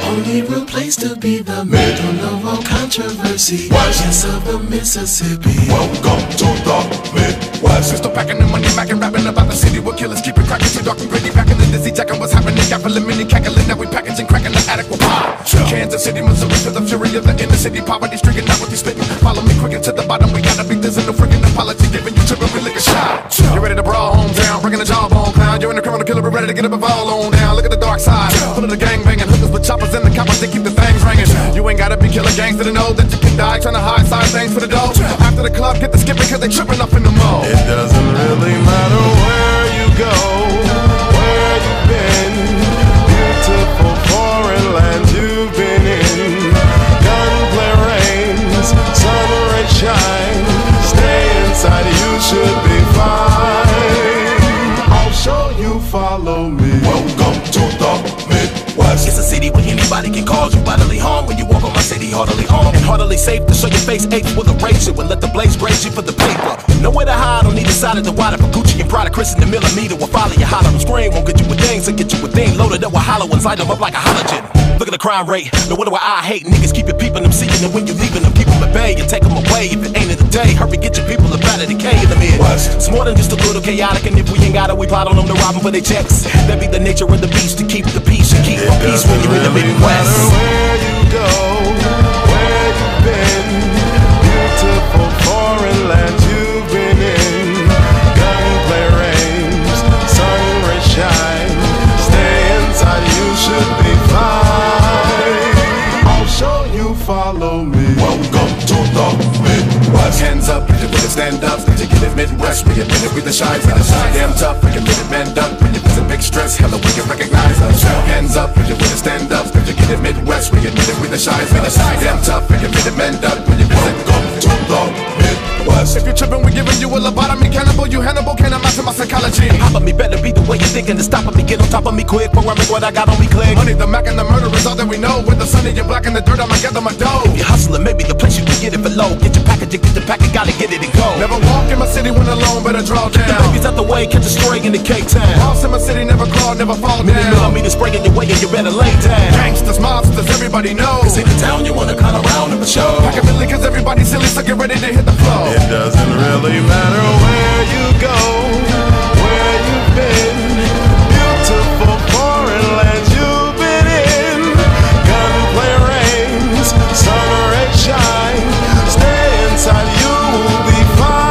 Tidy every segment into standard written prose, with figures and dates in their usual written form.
only real place to be, the middle of all controversy. Yes, of the Mississippi. Welcome to the Midwest. Still packing the money, macking, rapping about the city where killers keep it cracking. Too dark and gritty, packing the dizzy, checking what's happening. Got full of mini cackling, now we packaging, cracking the attic with pie. Kansas City, Missouri, for the fury of the inner city. Poverty stricken, not what you spitting. Follow me quicker to the bottom. We gotta beat this in no friggin' apology, giving you trippin', we lick a shot. You ready to brawl hometown, bringing the jawbone clown. You're in the criminal killer, we're ready to get up and fall on down. Look at the dark side, full of the gang banging hookers with choppers and the coppers, they keep the things ringing. You ain't gotta be killer gangster to know that you can die trying to hide side things for the dough. After the club, get the skipping cause they tripping up in the mall. It doesn't really matter where you go, where you've been. Beautiful foreign land you've been in. Gunplay rains, sun rays shine. Stay inside, you should be fine. I'll show you, follow me. Welcome to the Midwest. It's a city where anybody can cause you bodily harm. When you walk on my city, heartily armed and heartily safe to show your face aches with a razor and let the blaze graze you for the paper. Nowhere to hide on either side of the water for Gucci and Prada. Chris in the millimeter will follow you. Holler and scream won't get you with things, so get you with things loaded up with hollow and light them up like a halogen. Look at the crime rate. No wonder why I hate niggas. Keep it peeping them, seeing them when you leaving them. Keep them at bay and take them away. If it ain't in the day, hurry, get your people up out of the K in the Midwest. It's more than just a little chaotic, and if we ain't got it, we plot on them to rob them for their checks. That be the nature of the beast, to keep the peace and keep the peace when you're in the Midwest. Where you go, where you've been. Beautiful foreign land you've been in. Gunplay rains, sun rays shine. Stay inside, you should be fine. I'll show you, follow me. Welcome to the Midwest. Hands up, if you really stand up, to get it Midwest. We admit it, we the shy, we the shy. Damn tough, we can get it man up. When you visit big stress, hella we can recognize us. Hands up, if you really stand up, to get it Midwest. We admit it, we the shy, we the shy. Damn tough, we can get it man up. When you visit, Welcome to the Midwest. if you're tripping, we're giving you a lobotomy. Cannibal, you Hannibal, can't master my psychology. Hop on me, better be the way you're thinking to stop me. Get on top of me quick, before I make what I got on me click. Honey, the Mac and the murder is all that we know. With the sun and your black and the dirt, I'ma gather my dough. If you're hustling, maybe the place you can get it for low. Get your package, gotta get it and go. Never walk in my city when alone, better draw Keep the down. babies out the way, catch a stray in the K-Town. Boss in my city, never crawl, never fall Many down. millimeters spraying your way and you better lay down. Gangsters, mobsters, everybody knows. Cause in the town you wanna come around and for show. Pack a Billy cause everybody's silly, so get ready to hit the floor. It doesn't really matter where you go, where you've been. Beautiful foreign land you've been in. Gunplay rains, sun rays shine. Stay inside, you'll be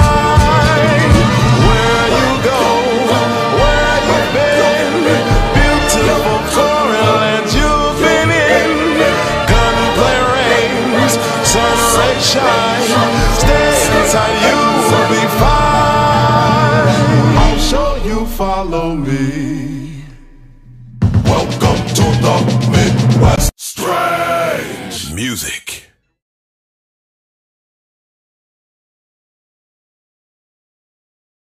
fine. Where you go, where you've been. Beautiful foreign land you've been in. Gunplay rains, sun rays shine. Stay inside, you'll be fine. I'll show you, follow me. Welcome to the Midwest.